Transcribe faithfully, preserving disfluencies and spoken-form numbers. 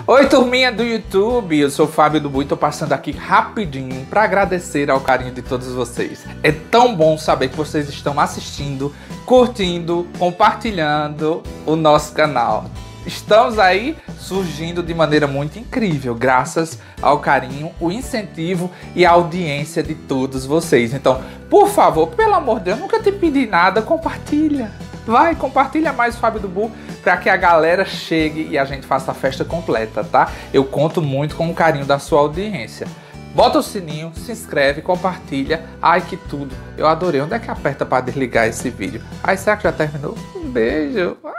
Oi, turminha do YouTube, eu sou o Fábio do Bui, tô passando aqui rapidinho para agradecer ao carinho de todos vocês. É tão bom saber que vocês estão assistindo, curtindo, compartilhando o nosso canal. Estamos aí surgindo de maneira muito incrível, graças ao carinho, o incentivo e a audiência de todos vocês. Então, por favor, pelo amor de Deus, nunca te pedi nada, compartilha. Vai, compartilha mais o Fábio do Bu para que a galera chegue e a gente faça a festa completa, tá? Eu conto muito com o carinho da sua audiência. Bota o sininho, se inscreve, compartilha. Ai, que tudo. Eu adorei. Onde é que aperta para desligar esse vídeo? Ai, será que já terminou? Um beijo.